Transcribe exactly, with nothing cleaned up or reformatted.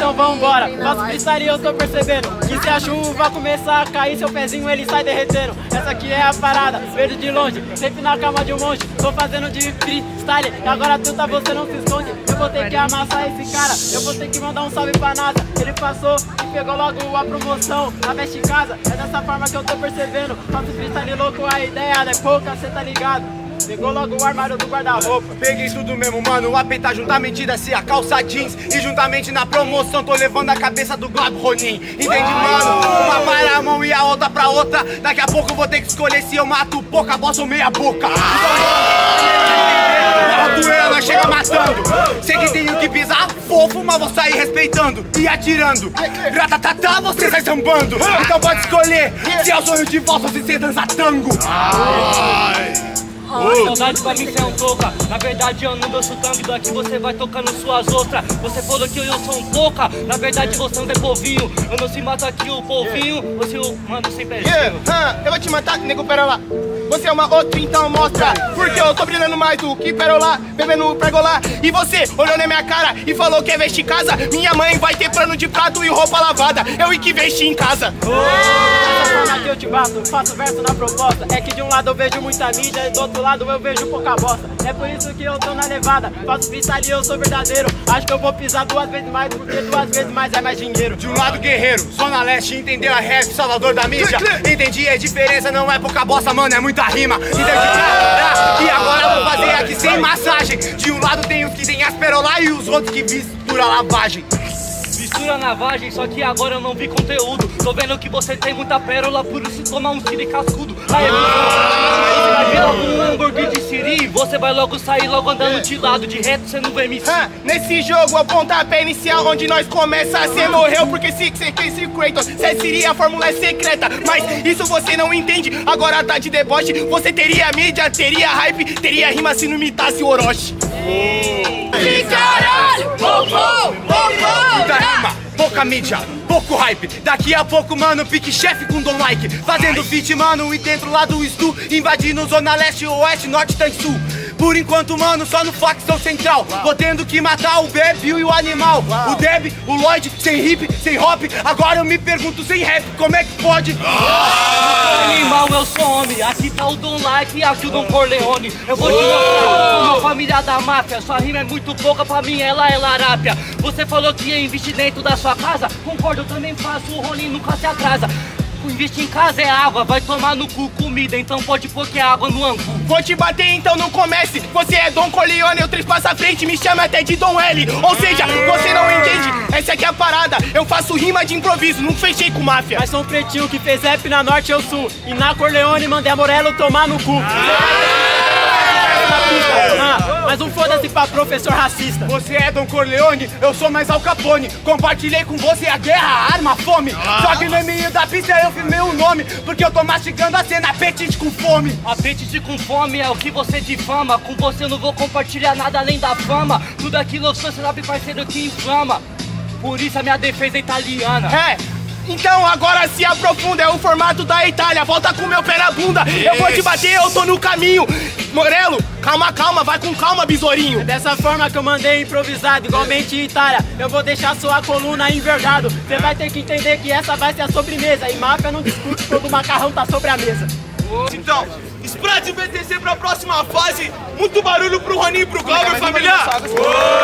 Então vambora, faço freestyle e eu tô percebendo que se a chuva começar a cair, seu pezinho ele sai derretendo. Essa aqui é a parada, vejo de longe, sempre na calma de um monge. Tô fazendo de freestyle e agora tu tá, você não se esconde. Eu vou ter que amassar esse cara, eu vou ter que mandar um salve pra NASA. Ele passou e pegou logo a promoção na Veste Casa. É dessa forma que eu tô percebendo, faço freestyle louco, a ideia é pouca, cê tá ligado. Pegou logo o armário do guarda-roupa. Peguei tudo mesmo, mano. O A P tá juntamente da C, a calça jeans. E juntamente na promoção tô levando a cabeça do Globo Ronin. Entende, mano? Uma para a mão e a outra pra outra. Daqui a pouco eu vou ter que escolher se eu mato pouca bosta ou meia boca. Ela chega matando. Sei que tenho que pisar fofo, mas vou sair respeitando e atirando. Ratatatá, você sai sambando. Então pode escolher se é o sonho de volta ou se você dança tango. Ai. Oh. Saudade pra mim cê é um toca. Na verdade eu não danço tango, daqui você vai tocando suas outras. Você falou que eu, eu sou um toca, na verdade você não é povinho. Eu não se mato aqui o povinho, você o mando sem pezinho. Yeah, huh, eu vou te matar, nego, pera lá. Você é uma outra, então mostra. Porque eu tô brilhando mais do que perola, bebendo pergola. E você olhou na minha cara e falou que é vestir casa. Minha mãe vai ter pano de prato e roupa lavada. Eu e que vesti em casa. Dessa forma que eu te bato, faço verso na proposta. É que de um lado eu vejo muita mídia e do outro lado eu vejo pouca bosta. É por isso que eu tô na levada, faço freestyle e eu sou verdadeiro. Acho que eu vou pisar duas vezes mais, porque duas vezes mais é mais dinheiro. De um lado guerreiro, Zona Leste, entendeu a rap, salvador da mídia. Entendi a diferença, não é pouca bosta, mano, é muita rima. Entendi? E agora eu vou fazer aqui sem massagem. De um lado tem os que tem asperolar e os outros que mistura lavagem. Mistura lavagem, só que agora eu não vi conteúdo. Tô vendo que você tem muita pérola, por isso tomar um tiro e cascudo. Aí eu vou um hambúrguer de siri, você vai logo sair logo andando de lado, de reto você não vai me ah, nesse jogo, o pontapé inicial onde nós começa, cê morreu porque se você fez Kratos, cê seria a fórmula é secreta. Mas isso você não entende, agora tá de deboche. Você teria mídia, teria hype, teria rima se não imitasse o Orochi. Que caralho! Pouco, pouco! Muita rima, pouca mídia, pouco hype. Daqui a pouco, mano, pique chefe com Don Like. Fazendo feat, mano, e dentro lá do Stu, invadindo Zona Leste, Oeste, Norte, Tanque Sul. Por enquanto, mano, só no facção central. Vou tendo que matar o Beb e o animal. O Deb, o Lloyd, sem hip, sem hop. Agora eu me pergunto sem rap, como é que pode? Animal, eu sou homem. Aqui tá o Don Like e aqui o Don Corleone. Eu vou te mostrar, sou uma família da máfia. Sua rima é muito pouca, pra mim ela é larápia. Você falou que ia investir dentro da sua casa. Concordo, eu também faço, o Ronin nunca se atrasa. Investir em casa é água, vai tomar no cu comida, então pode pôr que é água no angu. Vou te bater, então não comece. Você é Don Corleone, eu três passos à frente, me chama até de Dom L. Ou seja, você não entende, essa aqui é a parada. Eu faço rima de improviso, não fechei com máfia. Mas sou um pretinho que fez rap na Norte e eu Sul. E na Corleone mandei a Morello tomar no cu. Ah, mas um foda-se pra professor racista. Você é Don Corleone, eu sou mais Al Capone. Compartilhei com você a guerra, a arma, a fome. Só que no meio da pista eu firmei o nome, porque eu tô mastigando a cena, apetite com fome. Apetite com fome é o que você difama. Com você eu não vou compartilhar nada além da fama. Tudo aquilo você sabe, parceiro, que inflama. Por isso a minha defesa é italiana. É. Então agora se aprofunda, é o formato da Itália. Volta com meu pé na bunda, eu vou te bater, eu tô no caminho. Morello, calma, calma, vai com calma, besourinho. É dessa forma que eu mandei improvisado, igualmente Itália. Eu vou deixar sua coluna envergado. Você vai ter que entender que essa vai ser a sobremesa. E máfia não discute quando o macarrão tá sobre a mesa. Então, espera de B T C pra próxima fase. Muito barulho pro Ronin e pro Glauber, família.